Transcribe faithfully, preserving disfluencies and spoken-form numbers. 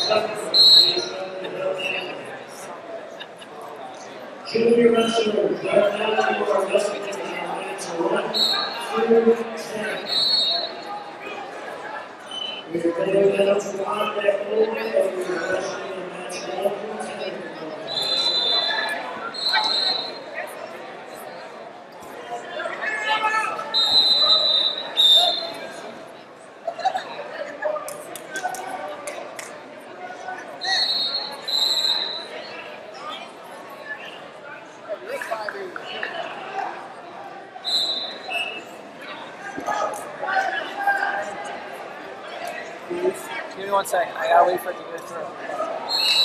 Junior wrestlers, right now you are wrestling in minutes one through ten. We are going down to contact only as we are wrestling in match one through ten. Give me one second. I gotta wait for it to go through.